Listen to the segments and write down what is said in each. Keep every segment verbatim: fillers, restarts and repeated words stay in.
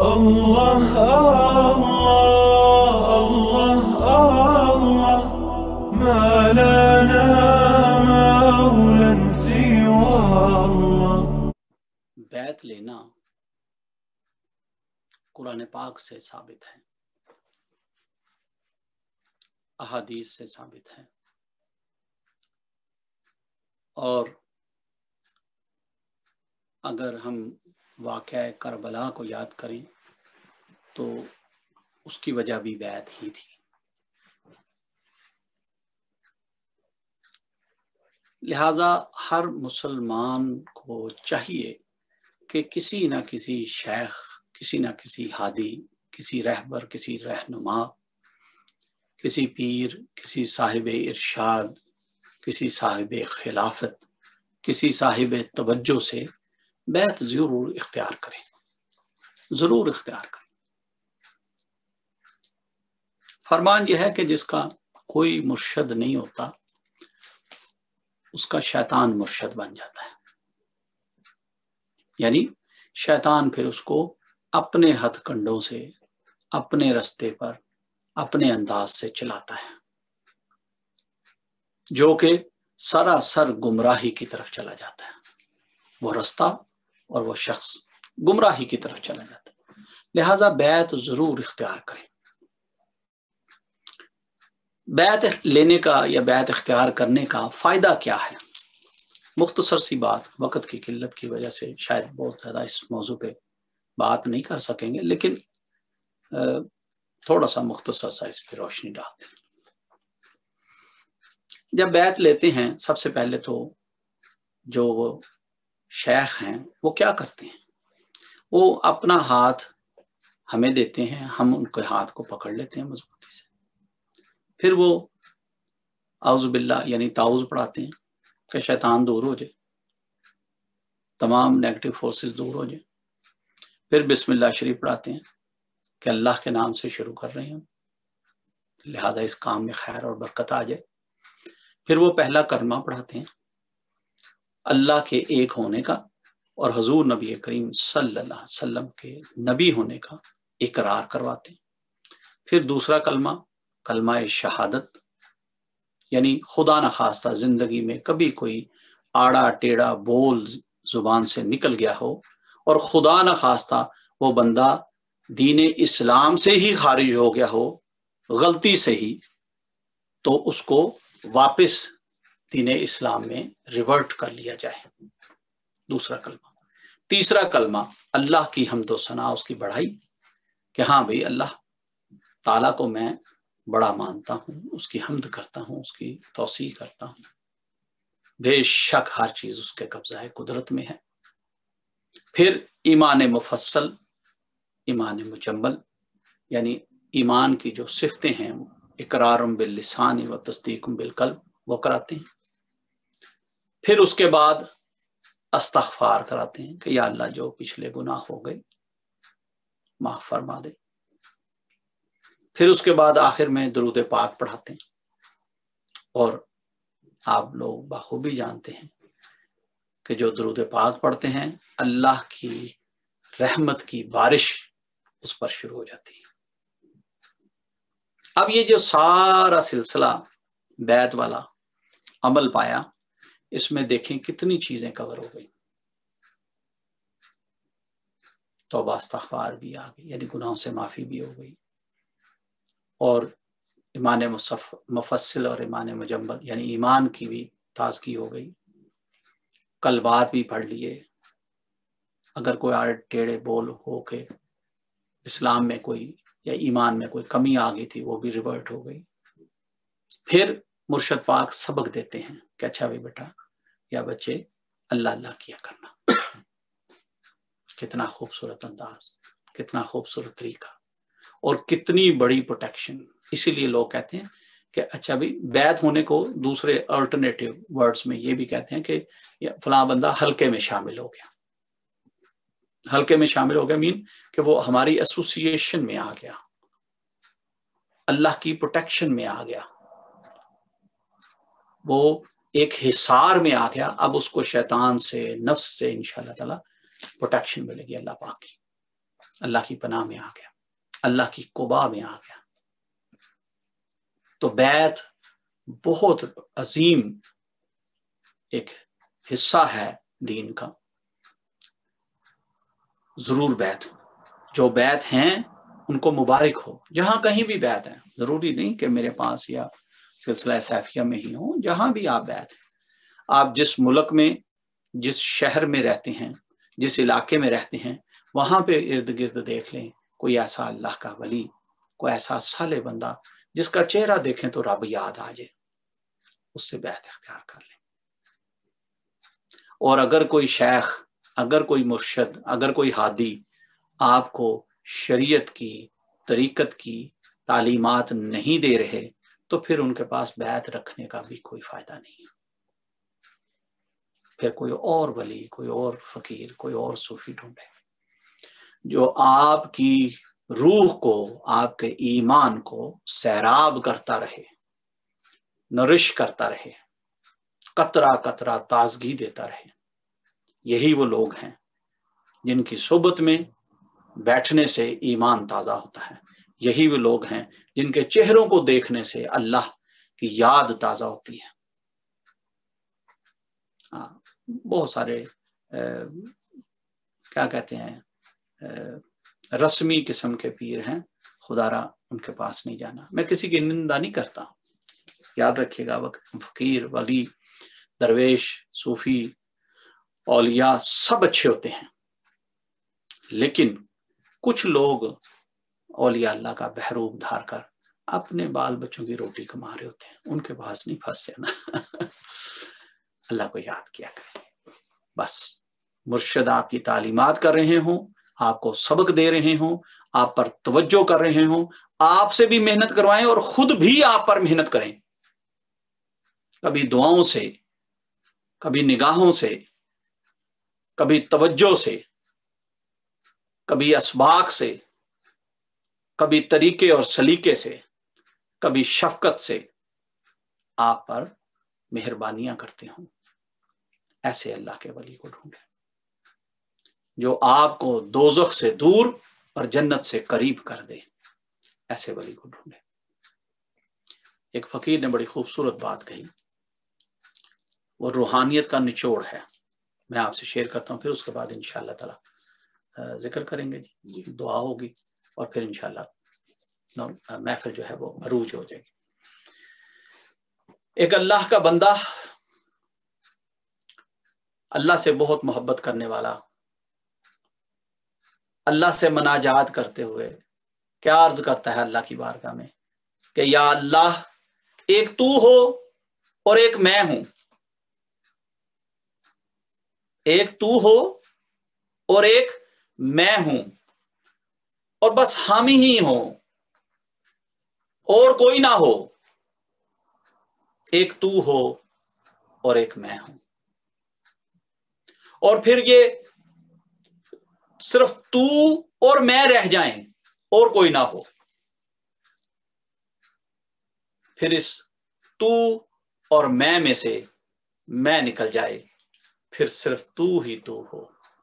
الله الله الله ما لنا مولا سوى الله. بیعت لینا قرآن پاک سے ثابت ہے، احادیث سے ثابت ہے، اور اگر ہم واقعہ کربلا کو یاد کریں تو اس کی وجہ بھی بیعت ہی تھی۔ لہذا ہر مسلمان کو چاہیے کہ کسی نہ کسی شیخ، کسی نہ کسی ہادی، کسی رہبر، کسی رہنما، کسی پیر، کسی صاحب ارشاد، کسی صاحب خلافت، کسی صاحب توجہ سے بیعت ضرور اختیار کریں، ضرور اختیار کریں۔ فرمان یہ ہے کہ جس کا کوئی مرشد نہیں ہوتا اس کا شیطان مرشد بن جاتا ہے، یعنی شیطان پھر اس کو اپنے ہتھ کنڈوں سے، اپنے رستے پر، اپنے انداز سے چلاتا ہے، جو کہ سراسر گمراہی کی طرف چلا جاتا ہے۔ وہ رستہ اور وہ شخص گمراہی کی طرف چلا جاتا ہے۔ لہذا بیعت ضرور اختیار کریں۔ بیعت لینے کا یا بیعت اختیار کرنے کا فائدہ کیا ہے؟ مختصر سی بات، وقت کی قلت کی وجہ سے شاید بہت زیادہ اس موضوع پہ بات نہیں کر سکیں گے، لیکن تھوڑا سا مختصر سا اس پہ روشنی ڈالتے ہیں۔ جب بیعت لیتے ہیں سب سے پہلے تو جو وہ شیخ ہیں وہ کیا کرتے ہیں؟ وہ اپنا ہاتھ ہمیں دیتے ہیں، ہم ان کے ہاتھ کو پکڑ لیتے ہیں مضبوطی سے، پھر وہ اعوذ باللہ یعنی تعوذ پڑھاتے ہیں کہ شیطان دور ہو جائے، تمام نیگیٹو فورسز دور ہو جائیں، پھر بسم اللہ شریف پڑھاتے ہیں کہ اللہ کے نام سے شروع کر رہے ہیں، لہٰذا اس کام میں خیر اور برکت آ جائے۔ پھر وہ پہلا کلمہ پڑھاتے ہیں اللہ کے ایک ہونے کا اور حضور نبی کریم صلی اللہ علیہ وسلم کے نبی ہونے کا اقرار کرواتے ہیں۔ پھر دوسرا کلمہ کلمہ شہادت، یعنی خدا نخواستہ زندگی میں کبھی کوئی آڑا ٹیڑھا بول زبان سے نکل گیا ہو اور خدا نخواستہ وہ بندہ دین اسلام سے ہی خارج ہو گیا ہو غلطی سے ہی، تو اس کو واپس دین اسلام میں ریورٹ کر لیا جائے، دوسرا کلمہ۔ تیسرا کلمہ اللہ کی حمد و ثنا، اس کی بڑائی، کہ ہاں بھئی اللہ تعالیٰ کو میں بڑا مانتا ہوں، اس کی حمد کرتا ہوں، اس کی توصیح کرتا ہوں، بے شک ہر چیز اس کے قبضہ ہے، قدرت میں ہے۔ پھر ایمان مفصل، ایمان مجمل، یعنی ایمان کی جو صفتیں ہیں، اقرار باللسان و تصدیق بالقلب، وہ کراتے ہیں۔ پھر اس کے بعد استغفار کراتے ہیں کہ یا اللہ جو پچھلے گناہ ہو گئے معاف فرما دے۔ پھر اس کے بعد آخر میں درود پاک پڑھاتے ہیں، اور آپ لوگ بخوبی جانتے ہیں کہ جو درود پاک پڑھتے ہیں اللہ کی رحمت کی بارش اس پر شروع ہو جاتی ہے۔ اب یہ جو سارا سلسلہ بیعت والا عمل پایا، اس میں دیکھیں کتنی چیزیں کور ہو گئی۔ توبہ استغفار بھی آ گئی، یعنی گناہوں سے معافی بھی ہو گئی، اور ایمان مفصل اور ایمان مجمل یعنی ایمان کی بھی تازگی ہو گئی، قلبات بھی پڑھ لیے، اگر کوئی آڑے ٹیڑھے بول ہو کے اسلام میں کوئی یا ایمان میں کوئی کمی آ گئی تھی وہ بھی ریورٹ ہو گئی۔ پھر مرشد پاک سبق دیتے ہیں کہ اچھا بھی بیٹا یا بچے اللہ اللہ کیا کرنا۔ کتنا خوبصورت انداز، کتنا خوبصورت طریقہ، اور کتنی بڑی پروٹیکشن۔ اسی لیے لوگ کہتے ہیں کہ اچھا بھی بیعت ہونے کو دوسرے الٹرنیٹیو ورڈز میں یہ بھی کہتے ہیں کہ فلاں بندہ حلقے میں شامل ہو گیا، حلقے میں شامل ہو گیا مین کہ وہ ہماری ایسوسیشن میں آ گیا، اللہ کی پروٹیکشن میں آ گیا، وہ ایک حصار میں آ گیا۔ اب اس کو شیطان سے، نفس سے انشاءاللہ تعالی پروٹیکشن ملے گی اللہ پاک کی۔ اللہ کی پناہ میں آ گیا، اللہ کی قبا میں آ گیا۔ تو بیعت بہت عظیم ایک حصہ ہے دین کا، ضرور بیعت جو بیعت ہیں ان کو مبارک ہو، جہاں کہیں بھی بیعت ہے، ضروری نہیں کہ میرے پاس یا سلسلہ سیفیہ میں ہی ہوں، جہاں بھی آپ بیعت ہیں، آپ جس ملک میں جس شہر میں رہتے ہیں، جس علاقے میں رہتے ہیں، وہاں پہ ارد گرد دیکھ لیں کوئی ایسا اللہ کا ولی، کوئی ایسا صالح بندہ جس کا چہرہ دیکھیں تو رب یاد آ جائے، اس سے بیعت اختیار کر لیں۔ اور اگر کوئی شیخ، اگر کوئی مرشد، اگر کوئی ہادی آپ کو شریعت کی، طریقت کی تعلیمات نہیں دے رہے تو پھر ان کے پاس بیعت رکھنے کا بھی کوئی فائدہ نہیں ہے۔ پھر کوئی اور ولی، کوئی اور فقیر، کوئی اور صوفی ڈھونڈے جو آپ کی روح کو، آپ کے ایمان کو سیراب کرتا رہے، نرش کرتا رہے، قطرہ قطرہ تازگی دیتا رہے۔ یہی وہ لوگ ہیں جن کی صحبت میں بیٹھنے سے ایمان تازہ ہوتا ہے، یہی وہ لوگ ہیں جن کے چہروں کو دیکھنے سے اللہ کی یاد تازہ ہوتی ہے۔ ہاں، بہت سارے کیا کہتے ہیں رسمی قسم کے پیر ہیں، خدا را ان کے پاس نہیں جانا۔ میں کسی کی نندا نہیں کرتا، یاد رکھیے گا، فقیر، ولی، درویش، صوفی، اولیاء سب اچھے ہوتے ہیں، لیکن کچھ لوگ اولیاء اللہ کا بحروب دھار کر اپنے بال بچوں کی روٹی کما رہے ہوتے ہیں، ان کے پاس نہیں پھنس جانا۔ اللہ کو یاد کیا کریں۔ بس مرشد آپ کی تعلیمات کر رہے ہوں، آپ کو سبق دے رہے ہوں، آپ پر توجہ کر رہے ہوں، آپ سے بھی محنت کروائیں اور خود بھی آپ پر محنت کریں، کبھی دعاؤں سے، کبھی نگاہوں سے، کبھی توجہ سے، کبھی اسباق سے، کبھی طریقے اور سلیقے سے، کبھی شفقت سے آپ پر مہربانیاں کرتے ہوں۔ ایسے اللہ کے ولی کو ڈھونڈیں جو آپ کو دوزخ سے دور اور جنت سے قریب کر دے، ایسے ولی کو ڈھونڈیں۔ ایک فقیر نے بڑی خوبصورت بات کہی، وہ روحانیت کا نچوڑ ہے، میں آپ سے شیئر کرتا ہوں، پھر اس کے بعد انشاءاللہ تعالی ذکر کریں گے، جی دعا ہوگی، اور پھر انشاءاللہ محفل جو ہے وہ عروج ہو جائے گی۔ ایک اللہ کا بندہ، اللہ سے بہت محبت کرنے والا، اللہ سے مناجات کرتے ہوئے کیا عرض کرتا ہے اللہ کی بارگاہ میں کہ یا اللہ، ایک تو ہو اور ایک میں ہوں، ایک تو ہو اور ایک میں ہوں، اور بس ہم ہی ہوں اور کوئی نہ ہو، ایک تو ہو اور ایک میں ہوں، اور پھر یہ صرف تو اور میں رہ جائیں اور کوئی نہ ہو، پھر اس تو اور میں میں سے میں نکل جائے، پھر صرف تو ہی تو ہو۔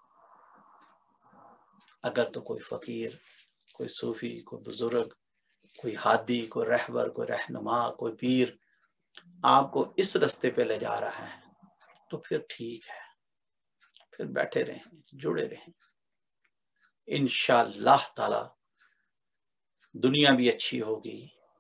اگر تو کوئی فقیر، کوئی صوفی، کوئی بزرگ، کوئی ہادی، کوئی رہبر، کوئی رہنما، کوئی پیر آپ کو اس رستے پہ لے جا رہا ہے تو پھر ٹھیک ہے، پھر بیٹھے رہیں، جڑے رہیں، انشاءاللہ تعالی دنیا بھی اچھی ہوگی،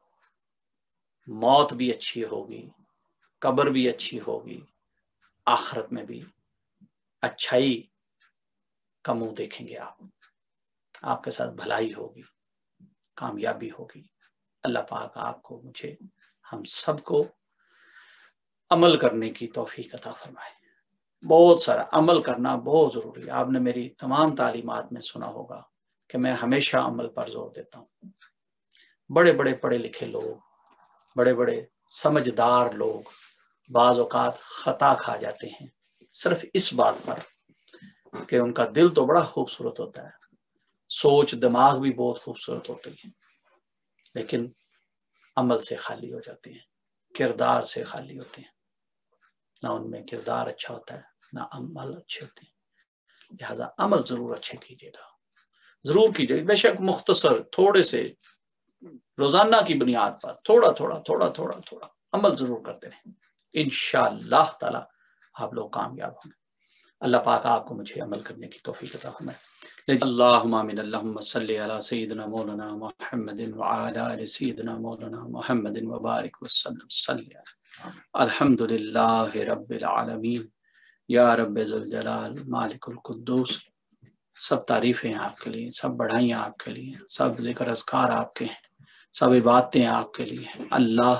موت بھی اچھی ہوگی، قبر بھی اچھی ہوگی، آخرت میں بھی اچھائی کا منہ دیکھیں گے آپ، آپ کے ساتھ بھلائی ہوگی، کامیابی ہوگی۔ اللہ پاک آپ کو، مجھے، ہم سب کو عمل کرنے کی توفیق عطا فرمائے۔ بہت سارا عمل کرنا بہت ضروری ہے۔ آپ نے میری تمام تعلیمات میں سنا ہوگا کہ میں ہمیشہ عمل پر زور دیتا ہوں۔ بڑے بڑے پڑھے لکھے لوگ، بڑے بڑے سمجھدار لوگ بعض اوقات خطا کھا جاتے ہیں صرف اس بات پر کہ ان کا دل تو بڑا خوبصورت ہوتا ہے، سوچ دماغ بھی بہت خوبصورت ہوتی ہے، لیکن عمل سے خالی ہو جاتے ہیں، کردار سے خالی ہوتے ہیں، نہ ان میں کردار اچھا ہوتا ہے، نہ عمل اچھے ہوتے ہیں۔ لہذا عمل ضرور اچھے کیجیے گا، जरूर कीजिए, बेशक मुख्तसर थोड़े से रोजाना की बुनियाद पर थोड़ा थोड़ा थोड़ा थोड़ा थोड़ा अमल जरूर करते रहें, इंशाअल्लाह ताला आप लोग कामयाब होंगे। अल्लाह पाक आपको मुझे अमल करने की तौफीक अता फरमाए। अल्लाहुम्मा आमीन। अल्लाहुम्मा सल्ली अला सय्यिदिना मौलाना मुहम्मदिन व अला आलि सय्यिदिना मौलाना मुहम्मदिन व बारिक वसल्लम सल्ली अल्हम्दुलिल्लाहि रब्बिल आलमीन या रब्बे ज़ुल जलाल मालिकुल कुद्दूस। सब तारीफें आपके लिए, सब बढ़ाइयाँ आपके लिए, सब जिक्र अज़कार आपके हैं, सब इबादतें आपके लिए हैं। अल्लाह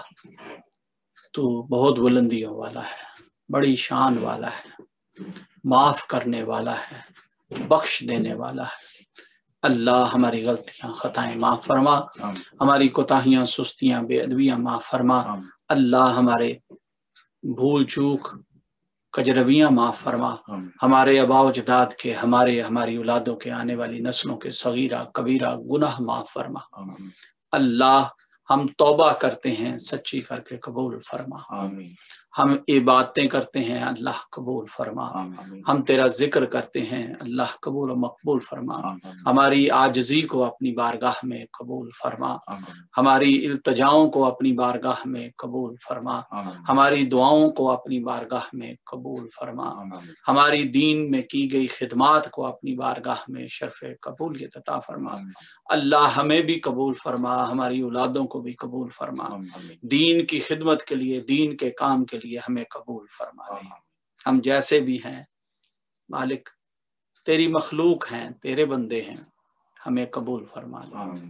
तू बहुत बुलंदियों वाला है, बड़ी शान वाला है, माफ करने वाला है, बख्श देने वाला है। अल्लाह हमारी गलतियां खताएं माफ फरमा, हमारी कोताहियां सुस्तियां बेअदबियां माफ फरमा। अल्लाह हमारे भूल चूक कजरवियां माफ फरमा, हमारे आबाओ अजदाद के, हमारे हमारी औलादों के, आने वाली नस्लों के सगीरा कबीरा गुनाह माफ फरमा। अल्लाह हम तौबा करते हैं, सच्ची करके कबूल फरमा। हम इबादतें करते हैं, अल्लाह कबूल फरमा। हम तेरा जिक्र करते हैं, अल्लाह कबूल और मकबूल फरमा। हमारी आजिज़ी को अपनी बारगाह में कबूल फरमा, हमारी इल्तिजाओं को अपनी बारगाह में कबूल फरमा, हमारी दुआओं को अपनी बारगाह में कबूल फरमा, हमारी दीन में की गई खिदमात को अपनी बारगाह में शर्फ़ कबूलियत अता फरमा। अल्लाह हमें भी कबूल फरमा, हमारी औलादों को भी कबूल फरमा। दीन की खिदमत के लिए, दीन के काम के लिए हमें कबूल फरमा ले। हम जैसे भी हैं मालिक, तेरी मखलूक हैं, तेरे बंदे हैं, हमें कबूल फरमा ले।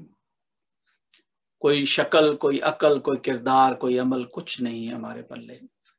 कोई शक्ल, कोई अकल, कोई किरदार, कोई अमल कुछ नहीं है हमारे पल्ले,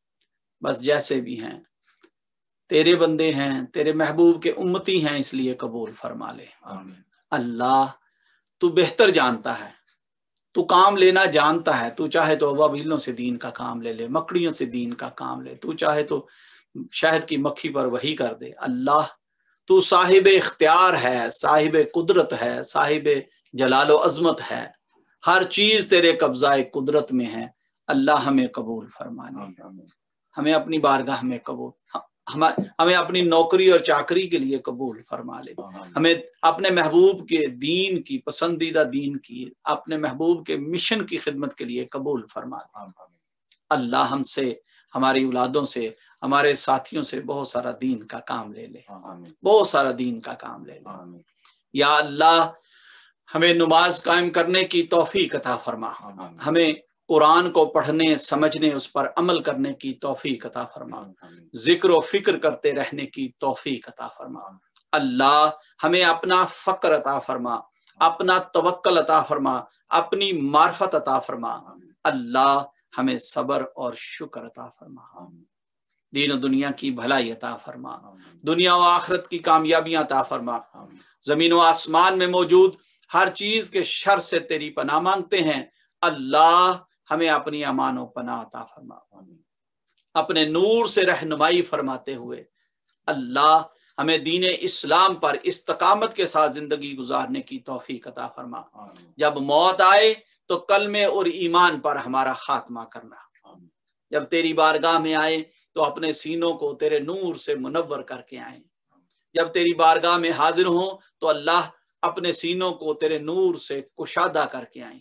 बस जैसे भी हैं तेरे बंदे हैं, तेरे महबूब के उम्मती हैं, इसलिए कबूल फरमा ले। अल्लाह तू बेहतर जानता है, तू काम लेना जानता है। तू चाहे तो अबाबीलों से दीन का काम ले ले, मकड़ियों से दीन का काम ले, तू चाहे तो शहद की मक्खी पर वही कर दे। अल्लाह तू साहिब इख्तियार है, साहिब कुदरत है, साहिब जलालो अजमत है, हर चीज तेरे कब्जाए कुदरत में है। अल्लाह हमें कबूल फरमाने, हमें अपनी बारगाह में कबूल, हम हमें अपनी नौकरी और चाकरी के लिए कबूल फरमा ले। हमें अपने महबूब के दीन की, पसंदीदा दीन की, अपने महबूब के मिशन की खिदमत के लिए कबूल फरमा ले। अल्लाह हमसे, हमारी औलादों से, हमारे साथियों से बहुत सारा दीन का काम ले ले, बहुत सारा दीन का काम ले ले। या अल्लाह हमें नमाज कायम करने की तौफीक अता फरमा, हमें कुरान को पढ़ने, समझने, उस पर अमल करने की तौफीक अता फरमा, जिक्र और फिक्र करते रहने की तौफीक अता फरमा। अल्लाह हमें अपना फक्र अता फरमा, अपना तवक्कल अता फरमा, अपनी मार्फत अता फरमा। अल्लाह हमें सब्र और शुक्र अता फरमा, दीन और दुनिया की भलाई अता फरमा, दुनिया और आखिरत की कामयाबियां अता फरमा। जमीन और आसमान में मौजूद हर चीज के शर से तेरी पनाह मांगते हैं। अल्लाह हमें अपनी अमान और पनाह अता फरमा, अपने नूर से रहनुमाई फरमाते हुए अल्लाह हमें दीन इस्लाम पर इस्तकामत के साथ जिंदगी गुजारने की तौफीक अता फरमा। जब मौत आए तो कलमे और ईमान पर हमारा खात्मा करना, जब तेरी बारगाह में आए तो अपने सीनों को तेरे नूर से मुनव्वर करके आए, जब तेरी बारगाह में हाजिर हो तो अल्लाह अपने सीनों को तेरे नूर से कुशादा करके आए।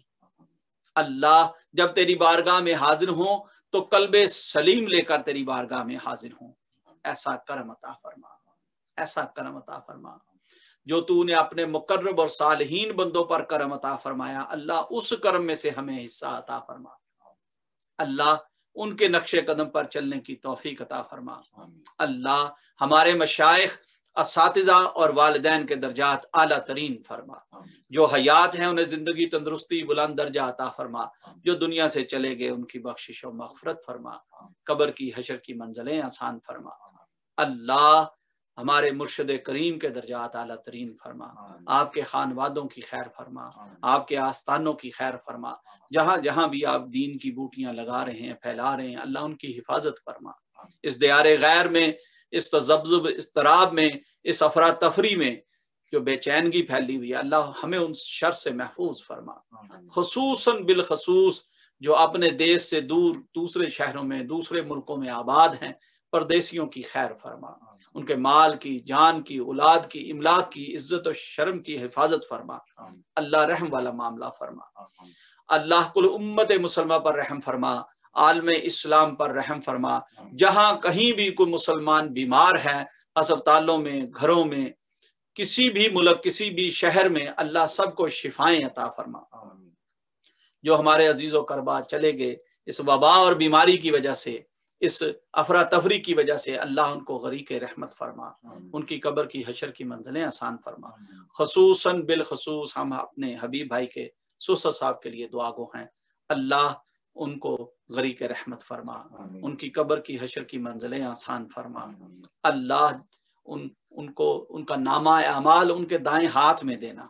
अल्लाह जब तेरी बारगाह में हाजिर हो तो कल्बे सलीम लेकर तेरी बारगाह में हाजिर हो। ऐसा करम अता फरमा, ऐसा करम अता फरमा जो तूने अपने मुकर्रब और सालहीन बंदों पर करम अता फरमाया। अल्लाह उस करम में से हमें हिस्सा अता फरमा। अल्लाह उनके नक्शे कदम पर चलने की तौफीक अता फरमा। अल्लाह हमारे मशाइख, असातिज़ा और वालिदैन के दर्जात आला तरीन फरमा। जो हयात हैं उन्हें जिंदगी, तंदुरुस्ती, बुलंद दर्जा अता फरमा। जो दुनिया से चले गए उनकी बख्शिश और मग़फ़िरत फरमा। कब्र की, हशर की मंजिलें आसान फरमा। अल्लाह हमारे मुर्शिद करीम के दर्जात आला तरीन फरमा। आपके खानवादों की खैर फरमा, आपके आस्थानों की खैर फरमा। जहाँ जहाँ भी आप दीन की बूटियां लगा रहे हैं, फैला रहे हैं, अल्लाह उनकी हिफाजत फरमा। इस दियारे गैर में, इस तज़ब्ज़ुब, इस तराब में, इस अफरा तफरी में जो बेचैनगी फैली हुई है, अल्लाह हमें उन शर से महफूज फरमा। खुसूसन बिलखसूस जो अपने देश से दूर दूसरे शहरों में, दूसरे मुल्कों में आबाद हैं, پردیسیوں کی خیر فرما، ان کے مال کی، جان کی، اولاد کی، املاک کی، عزت و شرم کی حفاظت فرما، اللہ رحم والا معاملہ فرما، اللہ کل امت مسلمہ پر رحم فرما، عالم اسلام پر رحم فرما، جہاں کہیں بھی کوئی مسلمان بیمار ہے، اسپتالوں میں، گھروں میں، کسی بھی ملک، کسی بھی شہر میں، اللہ سب کو شفائیں عطا فرما۔ جو ہمارے عزیز و کربا چلے گئے اس وبا اور بیماری کی وجہ سے، اس افراتفری کی وجہ سے، اللہ ان کو غریق رحمت فرما، ان کی قبر کی حشر کی منزلیں آسان فرما۔ خصوصاً بالخصوص ہم اپنے حبیب بھائی کے سوسر صاحب کے لیے دعا گو ہیں، اللہ ان کو غریق رحمت فرما، ان کی قبر کی حشر کی منزلیں آسان فرما، اللہ ان ان کو ان کا نامہ اعمال ان کے دائیں ہاتھ میں دینا،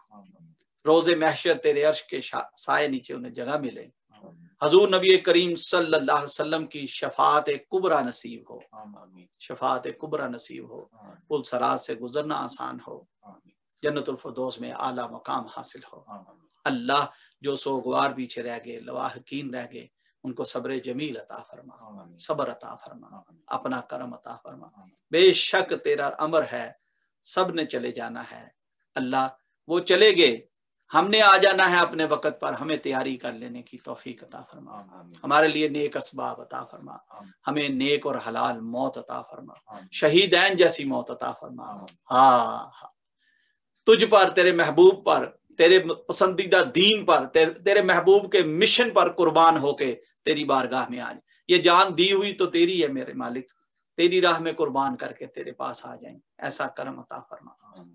روز محشر تیرے عرش کے سائے نیچے انہیں جگہ ملے، حضور نبی کریم صلی اللہ علیہ وسلم کی شفاعت کبریٰ نصیب ہو، شفاعت کبریٰ نصیب ہو، پل صراط سے گزرنا آسان ہو، جنت الفردوس میں اعلیٰ مقام حاصل ہو۔ اللہ جو سوگوار پیچھے رہ گئے، لواحقین رہ گئے، ان کو صبر جمیل عطا فرما، صبر عطا فرما، اپنا کرم عطا فرما۔ بے شک تیرا امر ہے، سب نے چلے جانا ہے، اللہ وہ چلے گئے، ہم نے آ جانا ہے اپنے وقت پر، ہمیں تیاری کر لینے کی توفیق عطا فرما، ہمارے لیے نیک اسباب عطا فرما، ہمیں نیک اور حلال موت عطا فرما، شہیدین جیسی موت عطا فرما۔ ہاں تجھ پر، تیرے محبوب پر، تیرے پسندیدہ دین پر، تیرے محبوب کے مشن پر قربان ہو کے تیری بارگاہ میں آج یہ جان دی ہوئی تو تیری ہے میرے مالک، تیری راہ میں قربان کر کے تیرے پاس آ جائیں، ایسا کرم عطا فرما،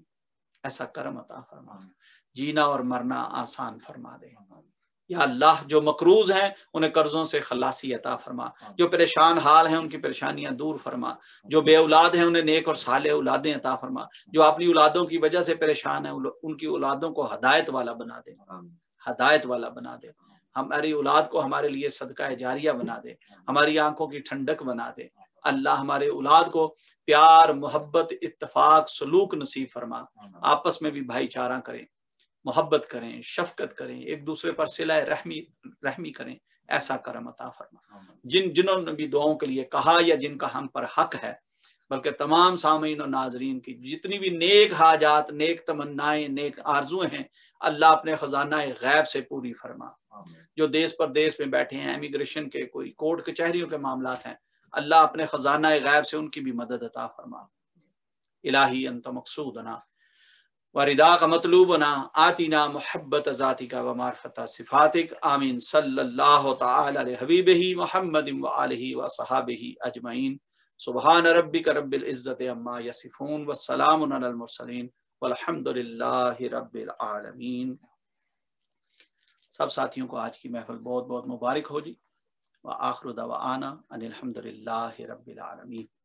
ایسا کرم عطا فرما، جینا اور مرنا آسان فرما دے یا اللہ۔ جو مقروض ہیں انہیں قرضوں سے خلاصی عطا فرما، جو پریشان حال ہیں ان کی پریشانیاں دور فرما، جو بے اولاد ہیں انہیں نیک اور صالح اولادیں عطا فرما، جو اپنی اولادوں کی وجہ سے پریشان ہیں ان کی اولادوں کو ہدایت والا بنا دے، ہدایت والا بنا دے، ہماری اولاد کو ہمارے لیے صدقہ جاریہ بنا دے، ہماری آنکھوں کی ٹھنڈک بنا دے، اللہ ہمارے اولاد کو پیار، محبت، اتفاق، سلوک نصیب فرما، آپس میں بھی بھائی چارہ کریں، محبت کریں، شفقت کریں، ایک دوسرے پر صلہ رحمی رحمی کریں، ایسا کرم عطا فرما۔ جن جنہوں نے بھی دعاؤں کے لیے کہا یا جن کا ہم پر حق ہے، بلکہ تمام سامعین و ناظرین کی جتنی بھی نیک حاجات، نیک تمنائیں، نیک آرزویں ہیں، اللہ اپنے خزانہ غیب سے پوری فرما۔ جو دیس پردیس میں بیٹھے ہیں، امیگریشن کے کوئی کورٹ کچہریوں کے معاملات ہیں، اللہ اپنے خزانہ غیب سے ان کی بھی مدد عطا فرما۔ الہی انت مقصودنا ورداک مطلوبنا، آتینا محبت ذاتک و معرفت صفاتک، آمین۔ صلی اللہ تعالی علی حبیبہ محمد و آلہ و صحابہ اجمعین، سبحان ربک رب العزت عما یصفون والسلام علی المرسلین والحمد للہ رب العالمین۔ سب ساتھیوں کو آج کی محفل بہت بہت مبارک ہو جی، وآخر دعوانا ان الحمد للہ رب العالمین۔